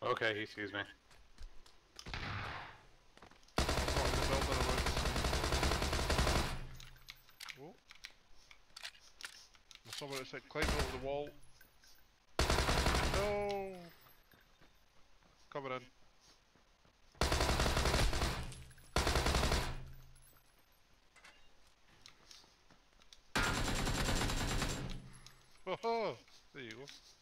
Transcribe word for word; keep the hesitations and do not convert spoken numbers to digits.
Okay, he sees me. Oh. There's someone outside climbing over the wall. No! Coming in. Oh, there you go.